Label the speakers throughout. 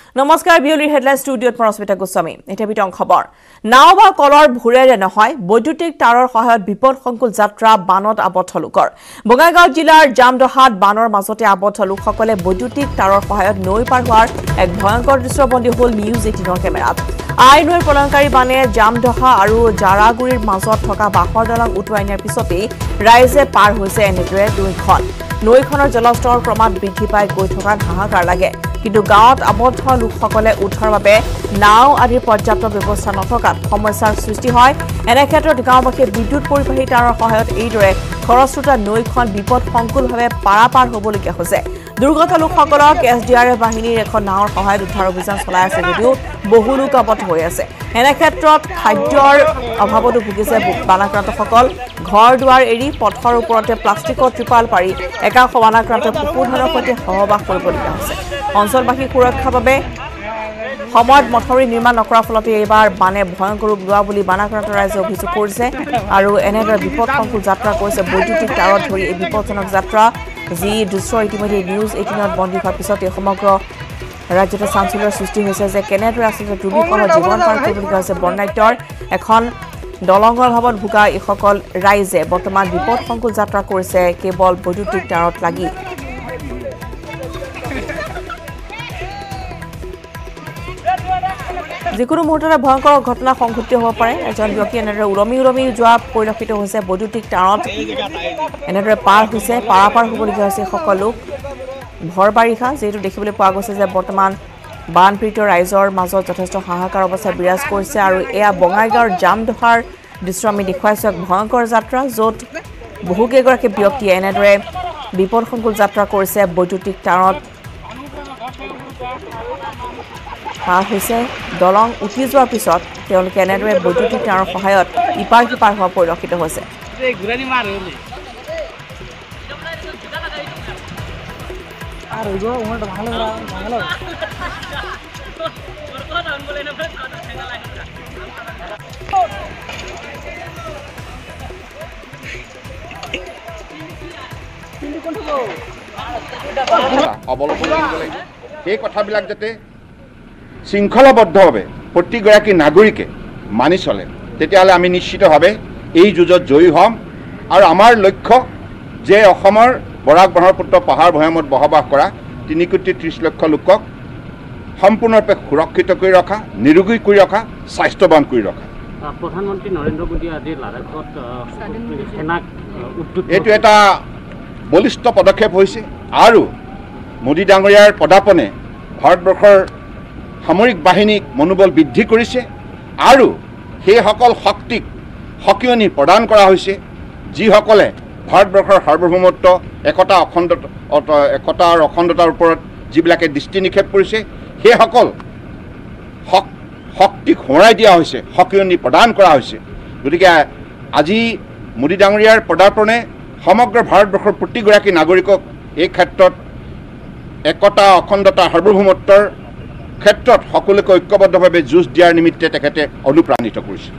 Speaker 1: নমস্কাৰ বিউলিৰ হেডলাইন ষ্টুডিঅ'ত পৰস্মিতা গোস্বামী এটা বিতং খবৰ নাও বা কলৰ ভুৰেৰে নহয় বৈদ্যুতিক তাৰৰ সহায়ত বিপদসংকুল যাত্ৰা বানত আবদ্ধ লোকৰ বঙাইগাঁও জিলাৰ জামদহাত বানৰ মাজতে আবদ্ধ লোকসকলে বৈদ্যুতিক তাৰৰ সহায়ত নৈ পাৰ হোৱাৰ এক ভয়ংকৰ দৃশ্যবন্দী হ'ল নিউজ 18ৰ কেমেৰাত আই নৈৰ প্ৰলয়ংকাৰী বানে জামদহা আৰু জাৰাগুৰিৰ মাজত থকা বাঁহৰ দলং উটুৱাই নিয়াৰ পিছতেই ৰাইজে পাৰ হৈছে এনেদৰে নৈখন নৈখনৰ জলস্তৰ ক্ৰমাৎ বৃদ্ধি পাই গৈ থকাৰ হাহাকাৰ লাগে কিন্তু গাঁৱত আবদ্ধ লোকসকলে উঠাৰ বাবে নাও আদিৰ পৰ্যাপ্ত ব্যৱস্থা নথকাত সমস্যাৰ সৃষ্টি হয় এনে ক্ষেত্ৰত গাঁওবাসীয়ে বিদ্যুৎ পৰিবাহী তাৰৰ সহায়ত এইদৰে খৰস্ৰোতা নৈখন বিপদসংকুলভাৱে পাৰাপাৰ হ'বলগীয়া হৈছে দুৰ্গত লোকসকলক এছডিআৰএফ বাহিনীৰ এখন নাৱৰ সহায়ত উদ্ধাৰ অভিযান চলাই আছে যদিও বহু লোক আবদ্ধ হৈ আছে এনে ক্ষেত্ৰত খাদ্যৰ অভাৱতো ভুগিছে বানাক্ৰান্তসকল ঘৰ দুৱাৰ এৰি পথৰ ওপৰতে প্লাষ্টিকৰ ত্ৰিপাল পাৰি একাংশ বানাক্ৰান্ত পশুধনৰ সৈতে সহবাস কৰিবলগীয়া হৈছে অঞ্চলবাসীৰ সুৰক্ষাৰ বাবে সময়ত মথাউৰি নিৰ্মাণ নকৰাৰ ফলতে এইবাৰ বানে ভয়ংকৰ ৰূপ লোৱা বুলি বানাক্ৰান্ত ৰাইজে অভিযোগ কৰিছে আৰু এনেদৰে বিপদসংকুল যাত্ৰা কৰিছে বৈদ্যুতিক তাৰত ধৰি এই বিপদজনক যাত্ৰা যি দৃশ্য ইতিমধ্যে নিউজ 18ত বন্দী হোৱাৰ পিছতে সমগ্ৰ ৰাজ্যতে চাঞ্চল্যৰ সৃষ্টি হৈছে যে কেনেদৰে আচলতে দুৰ্বিষহ জীৱন পাৰ কৰিবলগীয়া হৈছে বৰ্ণাঢ্যৰ এখন দলঙৰ অভাৱত ভোগা এইসকল ৰাইজে বৰ্তমান বিপদসংকুল যাত্ৰা কৰিছে কেৱল বৈদ্যুতিক তাৰত লাগি যিকোনো মুহূৰ্ততে ভয়ংকৰ ঘটনা সংঘটিত হ'ব পাৰে এজন ব্যক্তি এনেদৰে উৰমি যোৱা পৰিলক্ষিত হৈছে বৈদ্যুতিক তাৰত এনেদৰে পাৰ হৈছে পাৰাপাৰ হ'বলগীয়া হৈছে সকলো লোক ভৰ বাৰিষা যিহেতু দেখিবলৈ পোৱা গৈছে যে বৰ্তমান বানপীড়িত ৰাইজৰ মাজত যথেষ্ট হাহাকাৰ অৱস্থা বিৰাজ কৰিছে আৰু এয়া বঙাইগাঁৱৰ জামদহাৰ দৃশ্য আমি দেখুৱাইছোঁ এক ভয়ংকৰ যাত্ৰা য'ত বহুকেইগৰাকী ব্যক্তিয়ে এনেদৰে বিপদসংকুল যাত্ৰা কৰিছে বৈদ্যুতিক তাৰত পাৰ হৈছে দলং উঠি যোৱাৰ পিছত তেওঁলোকে এনেদৰে বৈদ্যুতিক তাৰৰ সহায়ত ইপাৰ সিপাৰ হোৱা পৰিলক্ষিত হৈছে
Speaker 2: এই কথাবিলাক যাতে শৃংখলাবদ্ধভাৱে প্ৰতিগৰাকী নাগৰিকে মানি চলে তেতিয়াহ'লে আমি নিশ্চিতভাৱে এই যুঁজত জয়ী হ'ম আৰু আমাৰ লক্ষ্য যে অসমৰ বৰাক ব্ৰহ্মপুত্ৰ পাহাৰ ভৈয়ামত বসবাস কৰা 3,30 লক্ষ লোকক সম্পূৰ্ণৰূপে সুৰক্ষিত কৰি ৰখা নিৰোগী কৰি ৰখা স্বাস্থ্যৱান কৰি ৰখা
Speaker 3: প্ৰধানমন্ত্ৰী নৰেন্দ্ৰ মোদী আজি লাডাখত সেনাক
Speaker 2: এইটো এটা বলিষ্ঠ পদক্ষেপ হৈছে আৰু মোদী ডাঙৰীয়াৰ পদাপনে ভাৰতবৰ্ষৰ সামৰিক বাহিনীক মনোবল বৃদ্ধি কৰিছে আৰু সেইসকল শক্তিক সকিয়নি প্ৰদান কৰা হৈছে যিসকলে ভাৰতবৰ্ষৰ সাৰ্বভৌমত্ব একতা আৰু অখণ্ডতাৰ ওপৰত যিবিলাকে দৃষ্টি নিক্ষেপ কৰিছে সেইসকল শক্তিক সোঁৱৰাই দিয়া হৈছে সকিয়নি প্ৰদান কৰা হৈছে গতিকে আজি মোদী ডাঙৰীয়াৰ পদাৰ্পণে সমগ্ৰ ভাৰতবৰ্ষৰ প্ৰতিগৰাকী নাগৰিকক এই ক্ষেত্ৰত একতা অখণ্ডতা সাৰ্বভৌমত্বৰ ক্ষেত্ৰত সকলোকে ঐক্যবদ্ধভাৱে যুঁজ দিয়াৰ নিমিত্তে তেখেতে অনুপ্ৰাণিত কৰিছে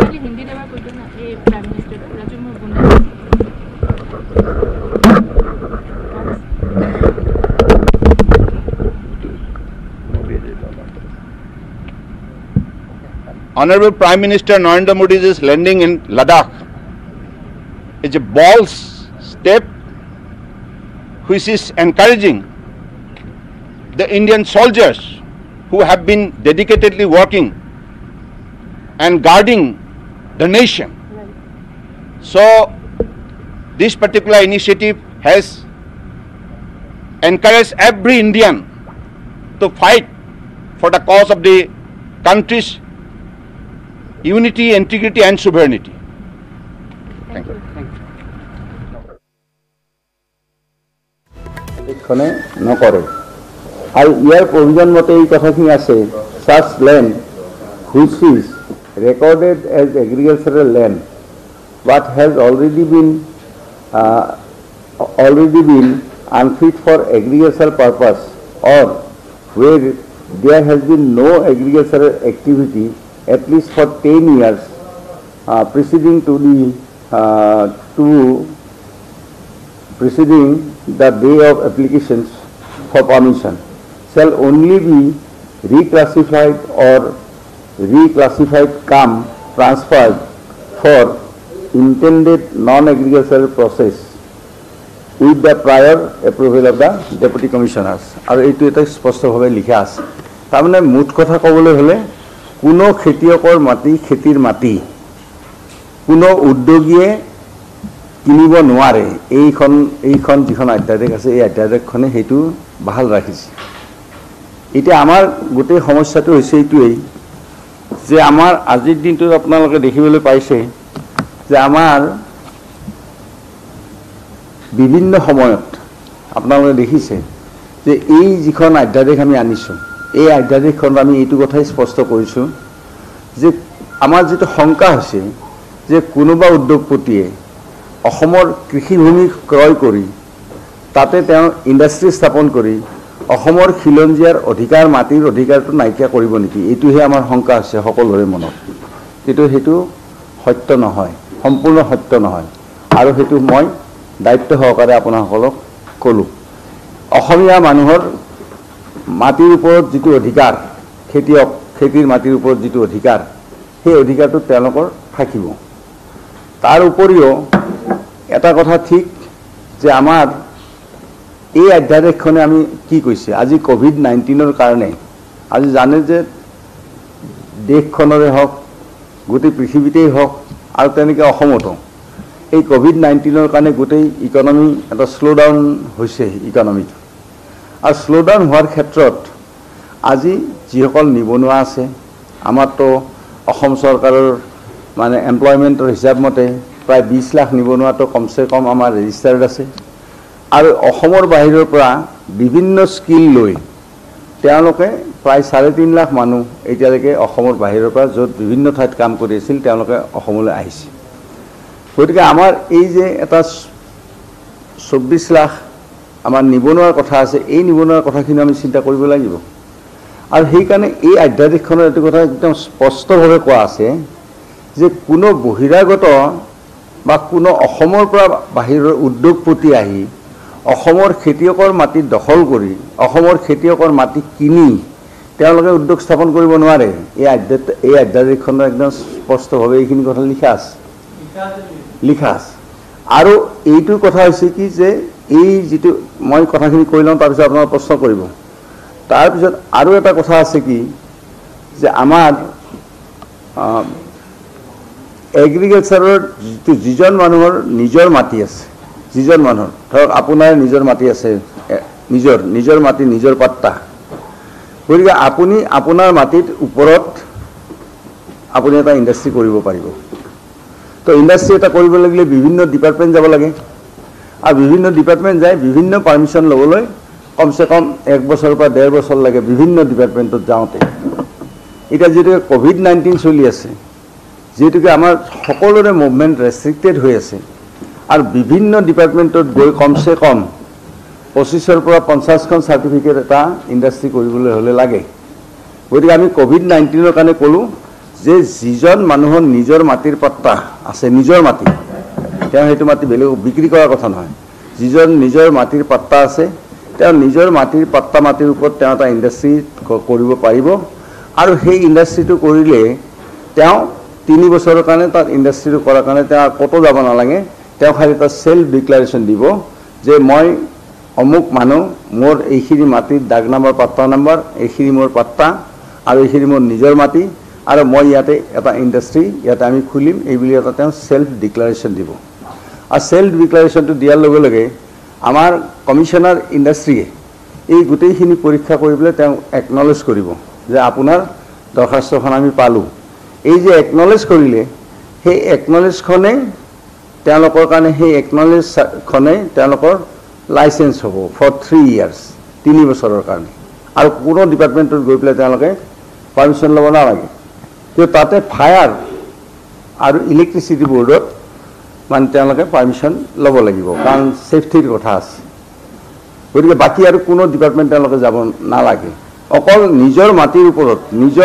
Speaker 2: Honorable Prime Minister Narendra Modi's landing in Ladakh is a bold step which is encouraging the Indian soldiers who have been dedicatedly working and guarding the nation. So this particular initiative has encouraged every Indian to fight for the cause of the country's unity, integrity and sovereignty. Thank you.
Speaker 4: এখনে নকৰে আৰু ইয়াৰ প্ৰয়োজন মতে এই কথাখিনি আছে such land which is recorded as agricultural land but has already been unfit for agricultural purpose or where there has been no agricultural activity at least for 10 years preceding the day of applications for permission shall only be reclassified or reclassified come transferred for intended non-agricultural process with the prior approval of the deputy commissioners. আৰু এইটো এটা স্পষ্টভাৱে লিখা আছে। তাৰমানে মুঠ কথা ক'বলৈ হ'লে কোনো খেতিয়কৰ মাটি খেতিৰ মাটি কোনো উদ্যোগীয়ে কিনিব নোৱাৰে। এইখন যিখন অধ্যাদেশ আছে এই অধ্যাদেশখনে সেইটো বাহাল ৰাখিছে। এতিয়া আমাৰ গোটেই সমস্যাটো হৈছে এইটোৱেই যে আমাৰ আজিৰ দিনটোত আপোনালোকে দেখিবলৈ পাইছে যে আমাৰ বিভিন্ন সময়ত আপোনালোকে দেখিছে যে এই যিখন অধ্যাদেশ আমি আনিছোঁ এই অধ্যাদেশখন আমি এইটো কথাই স্পষ্ট কৰিছোঁ যে আমাৰ যিটো শংকা হৈছে যে কোনোবা উদ্যোগপতিয়ে অসমৰ কৃষিভূমি ক্ৰয় কৰি তাতে তেওঁ ইণ্ডাষ্ট্ৰী স্থাপন কৰি অসমৰ খিলঞ্জীয়াৰ অধিকাৰ মাটিৰ অধিকাৰটো নাইকিয়া কৰিব নেকি, এইটোহে আমাৰ শংকা আছে সকলোৰে মনত। কিন্তু সেইটো সত্য নহয়, সম্পূৰ্ণ সত্য নহয়। আৰু সেইটো মই দায়িত্ব সহকাৰে আপোনাসকলক ক'লোঁ। অসমীয়া মানুহৰ মাটিৰ ওপৰত যিটো অধিকাৰ, খেতিৰ মাটিৰ ওপৰত যিটো অধিকাৰ, সেই অধিকাৰটো তেওঁলোকৰ থাকিব। তাৰ উপৰিও এটা কথা ঠিক যে আমাৰ এই অধ্যাদেশখনে আমি কি কৈছে, আজি COVID-19 কাৰণে আজি জানে যে দেশখনৰে হওক গোটেই পৃথিৱীতেই হওক আৰু তেনেকৈ অসমতো এই COVID-19 কাৰণে গোটেই ইকনমি এটা শ্ল'ডাউন হৈছে ইকনমিটো। আৰু শ্ল'ডাউন হোৱাৰ ক্ষেত্ৰত আজি যিসকল নিবনুৱা আছে, আমাৰতো অসম চৰকাৰৰ মানে এমপ্লয়মেণ্টৰ হিচাপ মতে প্ৰায় 20 লাখ নিবনুৱাটো কমচে কম আমাৰ ৰেজিষ্টাৰ্ড আছে। আৰু অসমৰ বাহিৰৰ পৰা বিভিন্ন স্কিল লৈ তেওঁলোকে প্ৰায় 3.5 লাখ মানুহ এতিয়ালৈকে অসমৰ বাহিৰৰ পৰা য'ত বিভিন্ন ঠাইত কাম কৰি আছিল তেওঁলোকে অসমলৈ আহিছে। গতিকে আমাৰ এই যে এটা 24 লাখ আমাৰ নিবনুৱাৰ কথা আছে, এই নিবনুৱাৰ কথাখিনি আমি চিন্তা কৰিব লাগিব। আৰু সেইকাৰণে এই অধ্যাদেশখনৰ এইটো কথা একদম স্পষ্টভাৱে কোৱা আছে যে কোনো বহিৰাগত বা কোনো অসমৰ পৰা বাহিৰৰ উদ্যোগপতি আহি অসমৰ খেতিয়কৰ মাটি দখল কৰি অসমৰ খেতিয়কৰ মাটি কিনি তেওঁলোকে উদ্যোগ স্থাপন কৰিব নোৱাৰে। এই অধ্যাদেশখনৰ একদম স্পষ্টভাৱে এইখিনি কথা লিখা আছে। আৰু এইটো কথা হৈছে কি যে এই যিটো মই কথাখিনি কৈ লওঁ তাৰপিছত আপোনালোকে প্ৰশ্ন কৰিব। তাৰপিছত আৰু এটা কথা আছে কি যে আমাৰ এগ্ৰিকালচাৰৰ যিজন মানুহৰ নিজৰ মাটি আছে, যিজন মানুহৰ ধৰক আপোনাৰ নিজৰ মাটি আছে, নিজৰ মাটি নিজৰ পাট্টা, গতিকে আপুনি আপোনাৰ মাটিৰ ওপৰত আপুনি এটা ইণ্ডাষ্ট্ৰী কৰিব পাৰিব। তো ইণ্ডাষ্ট্ৰী এটা কৰিব লাগিলে বিভিন্ন ডিপাৰ্টমেণ্ট যাব লাগে আৰু বিভিন্ন ডিপাৰ্টমেণ্ট যায় বিভিন্ন পাৰ্মিশ্যন ল'বলৈ কমচে কম 1 বছৰৰ পৰা 1.5 বছৰ লাগে বিভিন্ন ডিপাৰ্টমেণ্টত যাওঁতে। এতিয়া যিহেতুকে COVID-19 চলি আছে, যিহেতুকে আমাৰ সকলোৰে মুভমেণ্ট ৰেষ্ট্ৰিক্টেড হৈ আছে আৰু বিভিন্ন ডিপাৰ্টমেণ্টত গৈ কমচে কম 25ৰ পৰা 50খন চাৰ্টিফিকেট এটা ইণ্ডাষ্ট্ৰী কৰিবলৈ হ'লে লাগে। গতিকে আমি COVID-19 কাৰণে ক'লোঁ যে যিজন মানুহৰ নিজৰ মাটিৰ পাট্টা আছে, নিজৰ মাটি, তেওঁ সেইটো মাটি বেলেগক বিক্ৰী কৰাৰ কথা নহয়, যিজন নিজৰ মাটিৰ পাট্টা আছে তেওঁ নিজৰ মাটিৰ পাট্টা মাটিৰ ওপৰত তেওঁ এটা ইণ্ডাষ্ট্ৰী কৰিব পাৰিব। আৰু সেই ইণ্ডাষ্ট্ৰীটো কৰিলে তেওঁ 3 বছৰৰ কাৰণে তাত ইণ্ডাষ্ট্ৰীটো কৰাৰ কাৰণে তেওঁ ক'তো যাব নালাগে, তেওঁ খালি এটা সেল্ফ ডিক্লাৰেশ্যন দিব যে মই অমুক মানুহ, মোৰ এইখিনি মাটিৰ দাগ নম্বৰ পাট্টা নম্বৰ, এইখিনি মোৰ পাট্টা আৰু এইখিনি মোৰ নিজৰ মাটি আৰু মই ইয়াতে এটা ইণ্ডাষ্ট্ৰী ইয়াতে আমি খুলিম, এইবুলি এটা তেওঁ সেল্ফ ডিক্লাৰেশ্যন দিব। আৰু সেল্ফ ডিক্লাৰেশ্যনটো দিয়াৰ লগে লগে আমাৰ কমিশ্যনাৰ ইণ্ডাষ্ট্ৰীয়ে এই গোটেইখিনি পৰীক্ষা কৰি পেলাই তেওঁ একনলেজ কৰিব যে আপোনাৰ দৰখাস্তখন আমি পালোঁ। এই যে একনলেজ কৰিলে সেই একনলেজখনে তেওঁলোকৰ কাৰণে সেই একনলেজখনে তেওঁলোকৰ লাইচেঞ্চ হ'ব ফৰ 3 years, 3 বছৰৰ কাৰণে। আৰু কোনো ডিপাৰ্টমেণ্টত গৈ পেলাই তেওঁলোকে পাৰ্মিশ্যন ল'ব নালাগে। কিন্তু তাতে ফায়াৰ আৰু ইলেক্ট্ৰিচিটি বৰ্ডত মানে তেওঁলোকে পাৰ্মিশ্যন ল'ব লাগিব, কাৰণ ছেফটিৰ কথা আছে। গতিকে বাকী আৰু কোনো ডিপাৰ্টমেণ্ট তেওঁলোকে যাব নালাগে, অকল নিজৰ মাটিৰ ওপৰত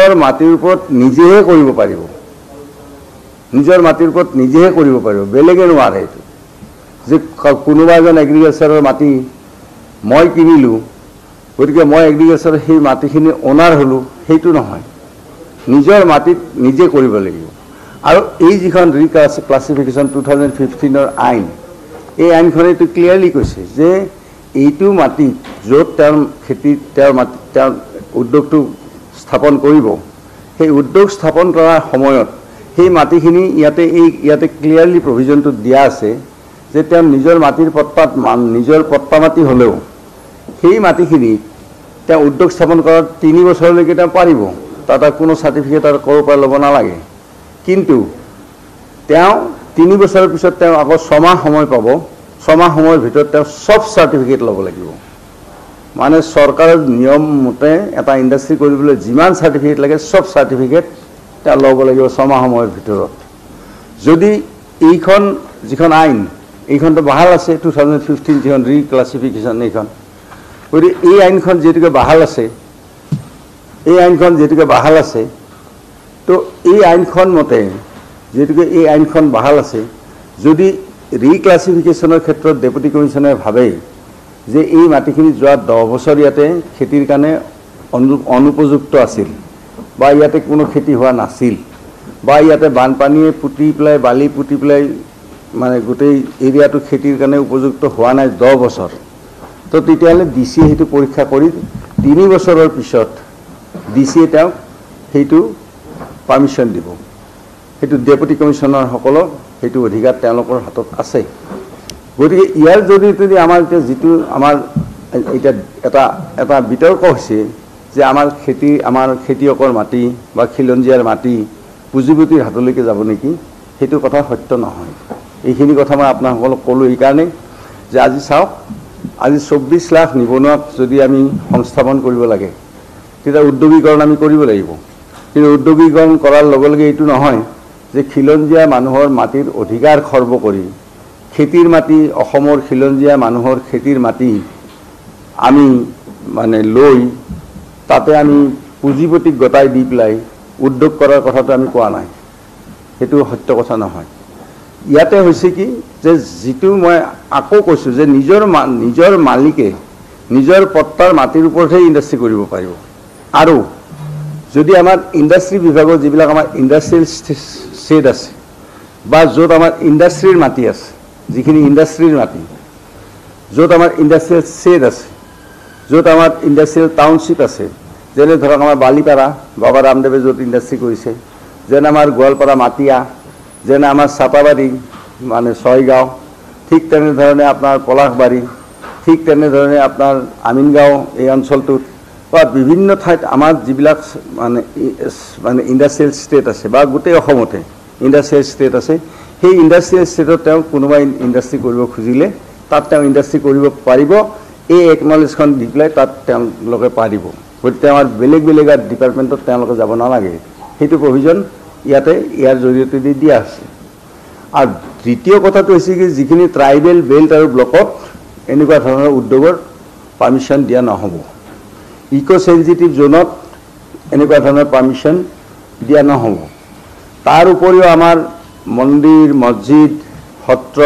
Speaker 4: নিজেহে কৰিব পাৰিব, নিজৰ মাটিৰ ওপৰত নিজেহে কৰিব পাৰিব, বেলেগে নোৱাৰে। এইটো যে কোনোবা এজন এগ্ৰিকালচাৰৰ মাটি মই কিনিলোঁ, গতিকে মই এগ্ৰিকালচাৰ সেই মাটিখিনি অনাৰ হ'লোঁ সেইটো নহয়, নিজৰ মাটিত নিজে কৰিব লাগিব। আৰু এই যিখন ৰিক্লাছিফিকেশ্যন 2015 আইন, এই আইনখনে এইটো ক্লিয়াৰলি কৈছে যে এইটো মাটিত য'ত তেওঁৰ খেতিত তেওঁৰ উদ্যোগটো স্থাপন কৰিব, সেই উদ্যোগ স্থাপন কৰাৰ সময়ত সেই মাটিখিনি ইয়াতে ক্লিয়াৰলি প্ৰভিজনটো দিয়া আছে যে তেওঁ নিজৰ মাটিৰ নিজৰ পট্টা মাটি হ'লেও সেই মাটিখিনি তেওঁ উদ্যোগ স্থাপন কৰাৰ 3 বছৰলৈকে তেওঁ পাৰিব, তাত কোনো চাৰ্টিফিকেট আৰু ক'ৰ পৰা ল'ব নালাগে। কিন্তু তেওঁ 3 বছৰৰ পিছত তেওঁ আকৌ 6 মাহ সময় পাব, 6 মাহ সময়ৰ ভিতৰত তেওঁ চব চাৰ্টিফিকেট ল'ব লাগিব। মানে চৰকাৰৰ নিয়ম মতে এটা ইণ্ডাষ্ট্ৰী কৰিবলৈ যিমান চাৰ্টিফিকেট লাগে চব চাৰ্টিফিকেট তেওঁ ল'ব লাগিব 6 মাহ সময়ৰ ভিতৰত। যদি এইখন যিখন আইন, এইখনটো বাহাল আছে 2015 যিখন ৰিক্লাছিফিকেশ্যন এইখন, গতিকে এই আইনখন যিহেতুকে বাহাল আছে, তো এই আইনখন মতে যিহেতুকে এই আইনখন বাহাল আছে, যদি ৰিক্লাছিফিকেশ্যনৰ ক্ষেত্ৰত ডেপুটি কমিশ্যনাৰে ভাবে যে এই মাটিখিনি যোৱা 10 বছৰ ইয়াতে খেতিৰ কাৰণে অনুপযুক্ত আছিল বা ইয়াতে কোনো খেতি হোৱা নাছিল বা ইয়াতে বানপানীয়ে পুতি পেলাই বালি পুতি পেলাই মানে গোটেই এৰিয়াটো খেতিৰ কাৰণে উপযুক্ত হোৱা নাই 10 বছৰ, তো তেতিয়াহ'লে ডিচিয়ে সেইটো পৰীক্ষা কৰি 3 বছৰৰ পিছত ডিচিয়ে তেওঁক সেইটো পাৰ্মিশ্যন দিব। সেইটো ডেপুটি কমিশ্যনাৰসকলক সেইটো অধিকাৰ তেওঁলোকৰ হাতত আছে। গতিকে ইয়াৰ জৰিয়তে আমাৰ এতিয়া যিটো আমাৰ এতিয়া এটা বিতৰ্ক হৈছে যে আমাৰ খেতিয়কৰ মাটি বা খিলঞ্জীয়াৰ মাটি পুঁজিপতিৰ হাতলৈকে যাব নেকি, সেইটো কথা সত্য নহয়। এইখিনি কথা মই আপোনাসকলক ক'লোঁ এইকাৰণে যে আজি চাওক, আজি 24 লাখ নিবনুৱাক যদি আমি সংস্থাপন কৰিব লাগে তেতিয়া উদ্যোগীকৰণ আমি কৰিব লাগিব। কিন্তু উদ্যোগীকৰণ কৰাৰ লগে লগে এইটো নহয় যে খিলঞ্জীয়া মানুহৰ মাটিৰ অধিকাৰ খৰ্ব কৰি খেতিৰ মাটি, অসমৰ খিলঞ্জীয়া মানুহৰ খেতিৰ মাটি আমি মানে লৈ তাতে আমি পুঁজিপতিক গতাই দি পেলাই উদ্যোগ কৰাৰ কথাটো আমি কোৱা নাই, সেইটো সত্য কথা নহয়। ইয়াতে হৈছে কি যে যিটো মই আকৌ কৈছোঁ যে নিজৰ মালিকে নিজৰ পট্টাৰ মাটিৰ ওপৰতহে ইণ্ডাষ্ট্ৰী কৰিব পাৰিব। আৰু যদি আমাৰ ইণ্ডাষ্ট্ৰী বিভাগৰ যিবিলাক আমাৰ ইণ্ডাষ্ট্ৰিয়েল ছেড আছে বা য'ত আমাৰ ইণ্ডাষ্ট্ৰীৰ মাটি আছে, যিখিনি ইণ্ডাষ্ট্ৰীৰ মাটি, য'ত আমাৰ ইণ্ডাষ্ট্ৰিয়েল ছেড আছে, য'ত আমাৰ ইণ্ডাষ্ট্ৰিয়েল টাউনশ্বিপ আছে, যেনে ধৰক আমাৰ বালিপাৰা বাবা ৰামদেৱে য'ত ইণ্ডাষ্ট্ৰী কৰিছে, যেনে আমাৰ গোৱালপাৰা মাটিয়া, যেনে আমাৰ চাপাবাৰী মানে ছয়গাঁও, ঠিক তেনেধৰণে আপোনাৰ পলাশবাৰী, ঠিক তেনেধৰণে আপোনাৰ আমিনগাঁও এই অঞ্চলটোত বা বিভিন্ন ঠাইত আমাৰ যিবিলাক মানে ইণ্ডাষ্ট্ৰিয়েল ষ্টেট আছে বা গোটেই অসমতে ইণ্ডাষ্ট্ৰিয়েল ষ্টেট আছে, সেই ইণ্ডাষ্ট্ৰিয়েল ষ্টেটত তেওঁ কোনোবাই ইণ্ডাষ্ট্ৰী কৰিব খুজিলে তাত তেওঁ ইণ্ডাষ্ট্ৰী কৰিব পাৰিব। এই একনলেজখন দি পেলাই তাত তেওঁলোকে পাৰিব। গতিকে আমাৰ বেলেগ ডিপাৰ্টমেণ্টত তেওঁলোকে যাব নালাগে, সেইটো প্ৰভিজন ইয়াৰ জৰিয়তে দিয়া আছে। আৰু দ্বিতীয় কথাটো হৈছে কি যিখিনি ট্ৰাইবেল বেল্ট আৰু ব্লকত এনেকুৱা ধৰণৰ উদ্যোগৰ পাৰ্মিশ্যন দিয়া নহ'ব। ইক' চেনজিটিভ জোনত এনেকুৱা ধৰণৰ পাৰ্মিশ্যন দিয়া নহ'ব। তাৰ উপৰিও আমাৰ মন্দিৰ, মছজিদ, সত্ৰ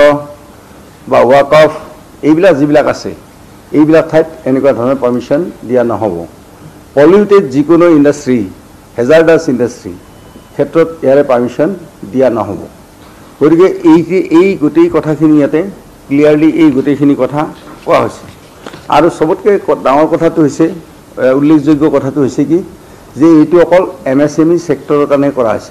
Speaker 4: বা ৱাকফ এইবিলাক যিবিলাক আছে, এইবিলাক ঠাইত এনেকুৱা ধৰণৰ পাৰ্মিশ্যন দিয়া নহ'ব। পলিউটেড যিকোনো ইণ্ডাষ্ট্ৰী, হেজাৰ্ডাছ ইণ্ডাষ্ট্ৰী ক্ষেত্ৰত ইয়াৰে পাৰ্মিশ্যন দিয়া নহ'ব। গতিকে এই গোটেই কথাখিনি ইয়াতে ক্লিয়াৰলি এই গোটেইখিনি কথা কোৱা হৈছে। আৰু চবতকৈ ডাঙৰ কথাটো হৈছে, উল্লেখযোগ্য কথাটো হৈছে কি যে এইটো অকল MSME ছেক্টৰৰ কাৰণে কৰা হৈছে,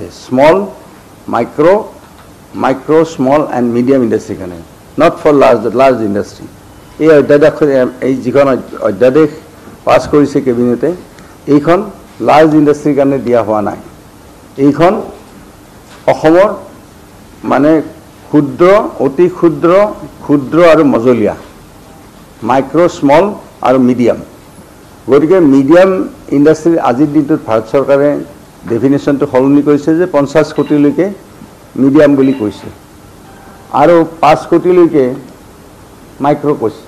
Speaker 4: মাইক্ৰ' স্মল এণ্ড মিডিয়াম ইণ্ডাষ্ট্ৰীৰ কাৰণে, নট ফৰ লাৰ্জ ইণ্ডাষ্ট্ৰী। এই যিখন অধ্যাদেশ পাছ কৰিছে কেবিনেটে, এইখন লাৰ্জ ইণ্ডাষ্ট্ৰীৰ কাৰণে দিয়া হোৱা নাই। এইখন অসমৰ মানে ক্ষুদ্ৰ, অতি ক্ষুদ্ৰ আৰু মজলীয়া, মাইক্ৰ' স্মল আৰু মিডিয়াম। গতিকে মিডিয়াম ইণ্ডাষ্ট্ৰীৰ আজিৰ দিনটোত ভাৰত চৰকাৰে ডেফিনেশ্যনটো সলনি কৰিছে যে 50 কোটিলৈকে মিডিয়াম বুলি কৈছে আৰু 5 কোটিলৈকে মাইক্ৰ' কৈছে,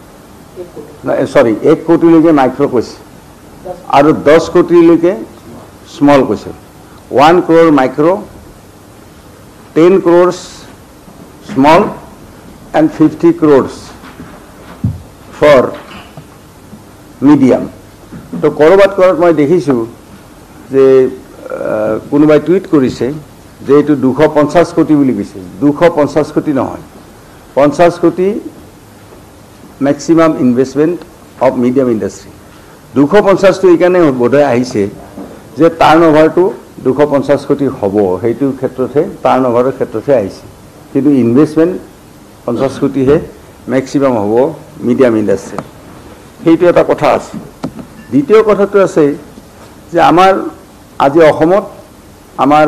Speaker 4: 1 কোটিলৈকে মাইক্ৰ' কৈছে আৰু 10 কোটিলৈকে স্মল কৈছে। 1 crore micro', 10 crores small and 50 crores for medium তো কৰবাত মই দেখিছোঁ যে কোনোবাই টুইট কৰিছে যে এইটো 250 কোটি বুলি কৈছে 250 কোটি নহয় 50 কোটি maximum investment of medium industry 250 টো এইকাৰণে বোধহয় আহিছে যে টাৰ্ণঅভাৰটো 250 কোটি হ'ব সেইটো ক্ষেত্ৰতে টাৰ্ণঅভাৰৰ ক্ষেত্ৰতে আহিছে কিন্তু ইনভেষ্টমেন্ট 50 কোটিহে ম্যাক্সিমাম হ'ব মিডিয়াম ইন্ডাস্ট্রি সেইটো এটা কথা আছে দ্বিতীয় কথাটো আছে যে আমাৰ আজি অসমত আমাৰ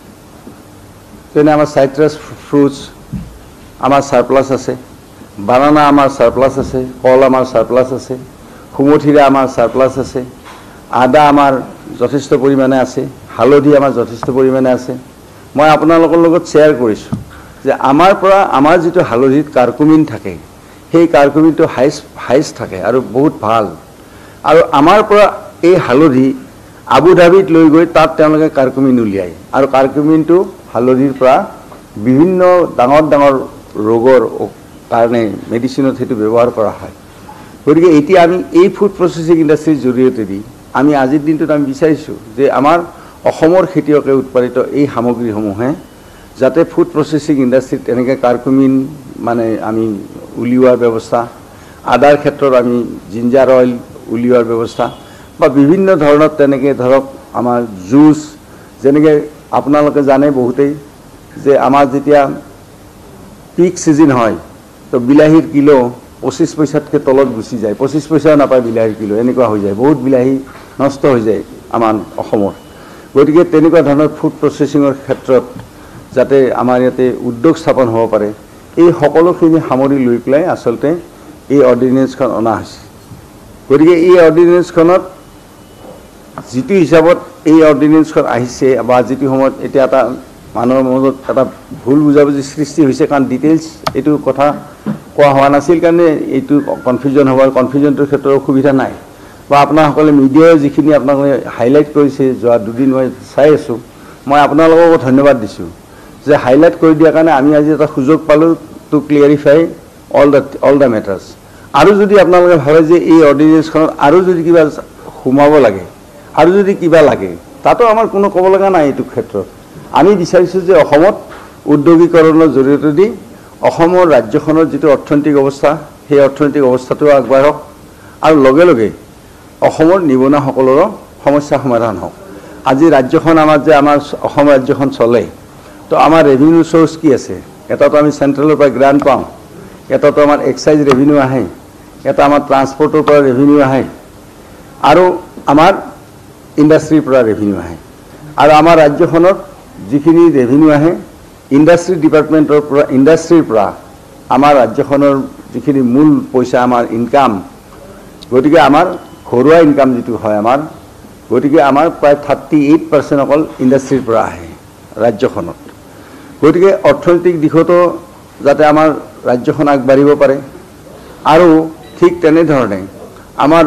Speaker 4: সাইট্রাস ফ্ৰুটস আমাৰ সারপ্লাস আছে বানানা আমাৰ সারপ্লাস আছে কল আমাৰ সারপ্লাস আছে খুমথিৰা আমাৰ সারপ্লাস আছে আদা আমাৰ যথেষ্ট পৰিমাণে আছে হালধি আমাৰ যথেষ্ট পৰিমাণে আছে মই আপোনালোকৰ লগত শেয়াৰ কৰিছোঁ যে আমাৰ যেটো হালধিত কাৰ্কুমিন থাকে সেই কাৰ্কুমিনটো হাইস থাকে আৰু বহুত ভাল আৰু আমাৰ পৰা এই হালধি আবু ধাবিত লৈ গৈ তাত তেওঁলোকে কাৰ্কুমিন উলিয়ায় আৰু কাৰ্কুমিনটো হালধিৰ পৰা বিভিন্ন ডাঙৰ ৰোগৰ কাৰণে মেডিচিনত হেতু ব্যৱহাৰ কৰা হয় গতিকে এতিয়া আমি এই ফুড প্ৰসেসিং ইন্ডাস্ট্ৰিৰ জৰিয়তে দি আমি আজিৰ দিনটোত আমি বিচাৰিছোঁ যে আমাৰ অসমৰ খেতিয়কে উৎপাদিত এই সামগ্ৰীসমূহে যাতে ফুড প্ৰসেসিং ইন্ডাস্ট্ৰিত এনেকৈ কাৰ্কুমিন মানে আমি উলিওৱাৰ ব্যৱস্থা আদাৰ ক্ষেত্ৰত আমি জিঞ্জাৰ অইল উলিওৱাৰ ব্যৱস্থা বা বিভিন্ন ধৰণৰ তেনেকৈ ধৰক আমাৰ জুচ যেনেকৈ আপোনালোকে জানে বহুতেই যে আমাৰ যেতিয়া পিক সিজন হয় তো বিলাহীৰ কিলো 25 পইচাতকৈ তলত গুচি যায় 25 পইচাও নাপায় বিলাহীৰ কিলো এনেকুৱা হৈ যায় বহুত বিলাহী নষ্ট হৈ যায় আমাৰ অসমৰ গতিকে তেনেকুৱা ধৰণৰ ফুড প্ৰসেসিঙৰ ক্ষেত্ৰত যাতে আমাৰ ইয়াতে উদ্যোগ স্থাপন হ'ব পাৰে এই সকলোখিনি সামৰি লৈ পেলাই আসলতে এই অৰ্ডিনেন্সখন অনা হৈছে গতিকে এই অৰ্ডিনেন্সখনত যেটো হিচাপত এই অৰ্ডিনেন্সখন আহিছে বা যেটো সময়ত এতিয়া এটা মানুহৰ মনত এটা ভুল বুজাবুজি সৃষ্টি হৈছে কাৰণ ডিটেইলছ এইটো কথা কোৱা হোৱা নাছিল কাৰণে এইটো কনফিউজন হোৱাৰ কনফিউজনটোৰ ক্ষেত্ৰত অসুবিধা নাই বা আপোনাসকলে মিডিয়াই যিখিনি আপোনালোকে হাইলাইট কৰিছে যোৱা দুদিন মই চাই আছোঁ মই আপোনালোকক ধন্যবাদ দিছোঁ যে হাইলাইট কৰি দিয়াৰ কাৰণে আমি আজি এটা সুযোগ পালোঁ to clarify all the matters আৰু যদি আপোনালোকে ভাবে যে এই অৰ্ডিনেন্সখনত আৰু যদি কিবা সোমাব লাগে আৰু যদি কিবা লাগে তাতো আমাৰ কোনো ক'ব লগা নাই এইটো ক্ষেত্ৰত আমি বিচাৰিছোঁ যে অসমত উদ্যোগীকৰণৰ জৰিয়তে দি অসমৰ ৰাজ্যখনৰ যেটো অৰ্থনৈতিক অৱস্থা সেই অৰ্থনৈতিক অৱস্থাটো আগবাঢ়ক আৰু লগে লগে অসমৰ নিবনুৱাসকলৰ সমস্যা সমাধান হওক আজি ৰাজ্যখন আমাৰ যে আমাৰ অসম ৰাজ্যখন চলে তো আমাৰ ৰেভিনিউ সোর্স কি আছে এটাতো আমি সেন্ট্ৰেলৰ পৰা গ্ৰান্ট পাওঁ এটাতো আমাৰ এক্সাইজ ৰেভিনিউ আহে এটা আমাৰ ট্ৰান্সপৰ্টৰ পৰা ৰেভিনিউ আহে আৰু আমাৰ ইন্ডাস্ট্ৰিৰ পৰা ৰেভিনিউ আহে আৰু আমাৰ ৰাজ্যখনত যিখিনি ৰেভিনিউ আহে ইন্ডাস্ট্ৰি ডিপাৰ্টমেন্টৰ পৰা ইন্ডাস্ট্ৰিৰ পৰা আমাৰ ৰাজ্যখনৰ যিখিনি মূল পইচা আমাৰ ইনকাম গতিকে আমাৰ ঘৰুৱা ইনকাম যেটো হয় আমাৰ গতিকে আমাৰ প্ৰায় 38% অকল ইন্ডাস্ট্ৰিৰ পৰা আহে ৰাজ্যখনত গতিকে অৰ্থনৈতিক দিশতো যাতে আমাৰ ৰাজ্যখন আগবাঢ়িব পাৰে আৰু ঠিক তেনেধৰণে আমাৰ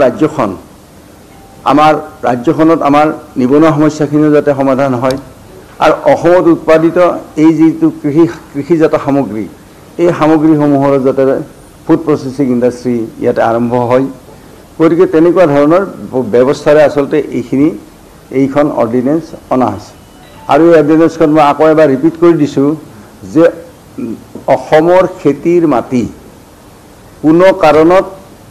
Speaker 4: ৰাজ্যখনত আমাৰ নিবনুৱা সমস্যাখিনিও যাতে সমাধান হয় আৰু অসমত উৎপাদিত এই যেটো কৃষিজাত সামগ্ৰী এই সামগ্ৰীসমূহৰ যাতে ফুড প্ৰসেসিং ইন্ডাস্ট্ৰি ইয়াতে আৰম্ভ হয় গতিকে তেনেকুৱা ধৰণৰ ব্যৱস্থাৰে আসলতে এইখন অৰ্ডিনেন্স অনা হৈছে আৰু এই অৰ্ডিনেন্সখন মই আকৌ এবাৰ ৰিপিট কৰি দিছোঁ যে অসমৰ খেতিৰ মাটি কোনো কাৰণত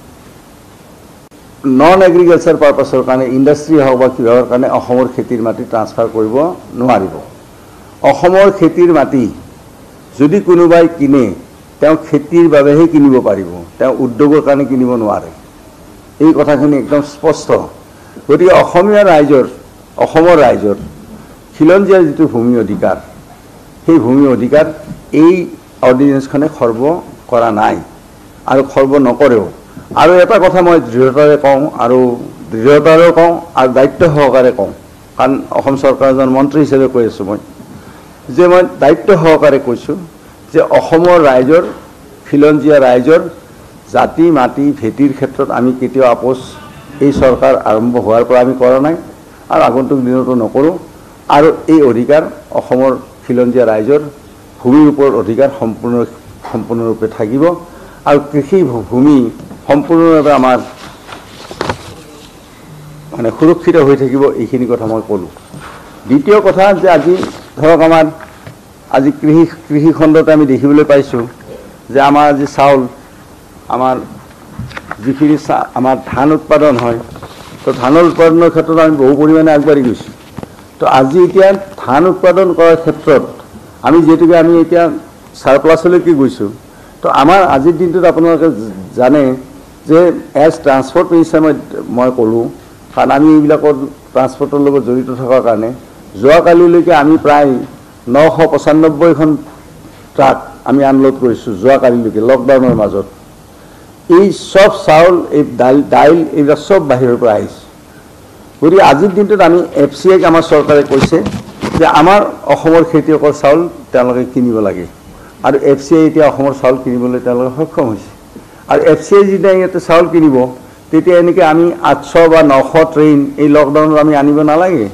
Speaker 4: নন এগ্ৰিকালচাৰ পাৰপাছৰ কাৰণে ইন্ডাস্ট্ৰি হওক বা কিহৰ কাৰণে অসমৰ খেতিৰ মাটি ট্ৰান্সফাৰ কৰিব নোৱাৰিব অসমৰ খেতিৰ মাটি যদি কোনোবাই কিনে তেওঁ খেতিৰ বাবেহে কিনিব পাৰিব তেওঁ উদ্যোগৰ কাৰণে কিনিব নোৱাৰে এই কথাখিনি একদম স্পষ্ট গতিকে অসমৰ ৰাইজৰ খিলঞ্জীয়াৰ যেটো ভূমি অধিকাৰ সেই ভূমি অধিকাৰ এই অৰ্ডিনেন্সখনে খৰ্ব কৰা নাই আৰু খৰ্ব নকৰেও আৰু এটা কথা মই দৃঢ়তাৰে কওঁ আৰু দায়িত্ব সহকাৰে কওঁ কাৰণ অসম চৰকাৰৰ এজন মন্ত্ৰী হিচাপে কৈ আছোঁ মই দায়িত্ব সহকাৰে কৈছোঁ যে অসমৰ ৰাইজৰ খিলঞ্জীয়া ৰাইজৰ জাতি মাটি ভেটিৰ ক্ষেত্ৰত আমি কেতিয়াও আপোচ এই চৰকাৰ আৰম্ভ হোৱাৰ পৰা আমি কৰা নাই আৰু আগন্তুক দিনতো নকৰোঁ আৰু এই অধিকাৰ অসমৰ খিলঞ্জীয়া ৰাইজৰ ভূমিৰ ওপৰত অধিকাৰ সম্পূৰ্ণৰূপে থাকিব আৰু কৃষি ভূমি সম্পূৰ্ণভাৱে আমাৰ মানে সুৰক্ষিত হৈ থাকিব এইখিনি কথা মই ক'লোঁ। দ্বিতীয় কথা যে আজি ধৰক আমাৰ আজি কৃষি খণ্ডতে আমি দেখিবলৈ পাইছোঁ যে আমাৰ আজি চাউল আমাৰ যিখিনি আমাৰ ধান উৎপাদন হয় তো ধানৰ উৎপাদনৰ ক্ষেত্ৰত আমি বহু পৰিমাণে আগবাঢ়ি গৈছোঁ। তো আজি এতিয়া ধান উৎপাদন কৰাৰ ক্ষেত্ৰত আমি যিহেতুকে আমি এতিয়া সাৰপ্লাছলৈকে গৈছোঁ তো আমাৰ আজিৰ দিনটোত আপোনালোকে জানে যে এজ ট্ৰান্সপৰ্ট মিনিষ্টাৰ মই ক'লোঁ কাৰণ আমি এইবিলাকৰ ট্ৰান্সপৰ্টৰ লগত জড়িত থকাৰ কাৰণে যোৱাকালিলৈকে আমি প্ৰায় 995খন ট্ৰাক আমি আনলোড কৰিছোঁ যোৱাকালিলৈকে লকডাউনৰ মাজত। এই চব চাউল এই দাইল এইবিলাক চব বাহিৰৰ পৰা আহিছে। গতিকে আজিৰ দিনটোত আমি FCIক আমাৰ চৰকাৰে কৈছে যে আমাৰ অসমৰ খেতিয়কৰ চাউল তেওঁলোকে কিনিব লাগে আৰু FCI এতিয়া অসমৰ চাউল কিনিবলৈ তেওঁলোকে সক্ষম হৈছে। আৰু FCI যেতিয়া ইয়াতে চাউল কিনিব তেতিয়া এনেকৈ আমি 800 বা 900 ট্ৰেইন এই লকডাউনত আমি আনিব নালাগে।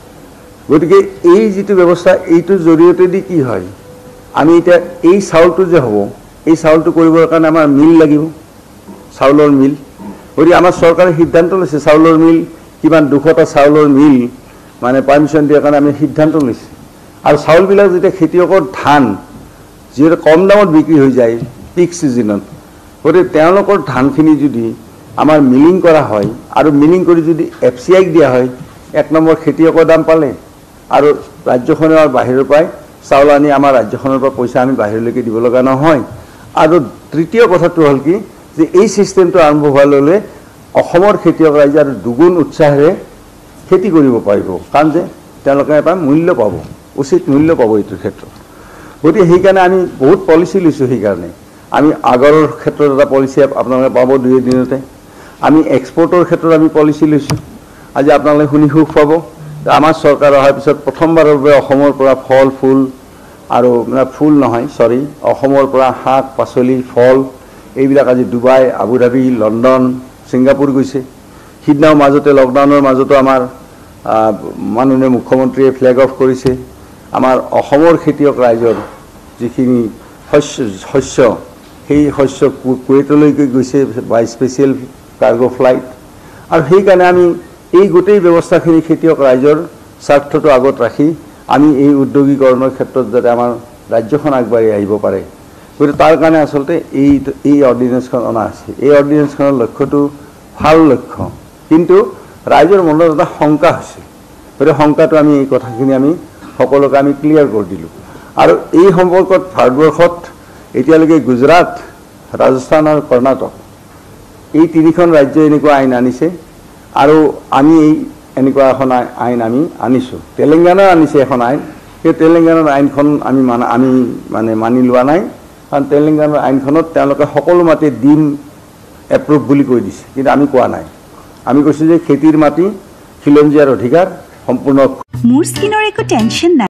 Speaker 4: গতিকে এই যিটো ব্যৱস্থা এইটোৰ জৰিয়তেদি কি হয় আমি এতিয়া এই চাউলটো যে হ'ব এই চাউলটো কৰিবৰ কাৰণে আমাৰ মিল লাগিব, চাউলৰ মিল। গতিকে আমাৰ চৰকাৰে সিদ্ধান্ত লৈছে চাউলৰ মিল কিমান 200টা চাউলৰ মিল মানে পাৰ্মিশ্যন দিয়াৰ কাৰণে আমি সিদ্ধান্ত লৈছে। আৰু চাউলবিলাক যেতিয়া খেতিয়কৰ ধান যিহেতু কম দামত বিক্ৰী হৈ যায় পিক ছিজনত, গতিকে তেওঁলোকৰ ধানখিনি যদি আমাৰ মিলিং কৰা হয় আৰু মিলিং কৰি যদি FCIক দিয়া হয় 1 নম্বৰ খেতিয়কৰ দাম পালে আৰু ৰাজ্যখনৰ বাহিৰৰ পৰাই চাউল আনি আমাৰ ৰাজ্যখনৰ পৰা পইচা আমি বাহিৰলৈকে দিব লগা নহয়। আৰু তৃতীয় কথাটো হ'ল কি যে এই ছিষ্টেমটো আৰম্ভ হোৱাৰ লগে লগে অসমৰ খেতিয়ক ৰাইজে আৰু দুগুণ উৎসাহেৰে খেতি কৰিব পাৰিব কাৰণ যে তেওঁলোকে এটা মূল্য পাব, উচিত মূল্য পাব এইটোৰ ক্ষেত্ৰত। গতিকে সেইকাৰণে আমি বহুত পলিচি লৈছোঁ। সেইকাৰণে আমি আগৰৰ ক্ষেত্ৰত এটা পলিচি আপোনালোকে পাব 2 দিনতে। আমি এক্সপৰ্টৰ ক্ষেত্ৰত আমি পলিচি লৈছোঁ। আজি আপোনালোকে শুনি সুখ পাব আমাৰ চৰকাৰ অহাৰ পিছত প্ৰথমবাৰৰ বাবে অসমৰ পৰা ফল ফুল আৰু ফুল নহয় চৰি অসমৰ পৰা শাক পাচলি ফল এইবিলাক আজি ডুবাই আবুধাবি লণ্ডন ছিংগাপুৰ গৈছে। সিদিনাও মাজতে লকডাউনৰ মাজতো আমাৰ মাননীয় মুখ্যমন্ত্ৰীয়ে ফ্লেগ অফ কৰিছে। আমাৰ অসমৰ খেতিয়ক ৰাইজৰ যিখিনি শস্য সেই শস্য কুৱেইটলৈকে গৈছে বাই স্পেচিয়েল কাৰ্গো ফ্লাইট। আৰু সেইকাৰণে আমি এই গোটেই ব্যৱস্থাখিনি খেতিয়ক ৰাইজৰ স্বাৰ্থটো আগত ৰাখি আমি এই উদ্যোগীকৰণৰ ক্ষেত্ৰত যাতে আমাৰ ৰাজ্যখন আগবাঢ়ি আহিব পাৰে গতিকে তাৰ কাৰণে আচলতে এই অৰ্ডিনেন্সখন অনা আছে। এই অৰ্ডিনেন্সখনৰ লক্ষ্যটো ভাল লক্ষ্য কিন্তু ৰাইজৰ মনত এটা শংকা হৈছে। গতিকে শংকাটো আমি এই কথাখিনি আমি সকলোকে আমি ক্লিয়াৰ কৰি দিলোঁ। আৰু এই সম্পৰ্কত ভাৰতবৰ্ষত এতিয়ালৈকে গুজৰাট ৰাজস্থান আৰু কৰ্ণাটক এই 3খন ৰাজ্য এনেকুৱা আইন আনিছে আৰু আমি এই এনেকুৱা এখন আইন আমি আনিছোঁ। তেলেংগানা আনিছে এখন আইন, সেই তেলেংগানাৰ আইনখন আমি মানি লোৱা নাই কাৰণ তেলেংগানাৰ আইনখনত তেওঁলোকে সকলো মাটি দিম এপ্ৰুভ বুলি কৈ দিছে কিন্তু আমি কোৱা নাই। আমি কৈছোঁ যে খেতিৰ মাটি খিলঞ্জীয়াৰ অধিকাৰ সম্পূৰ্ণ।
Speaker 5: মোৰ স্কিনৰ একো টেনশ্যন নাই।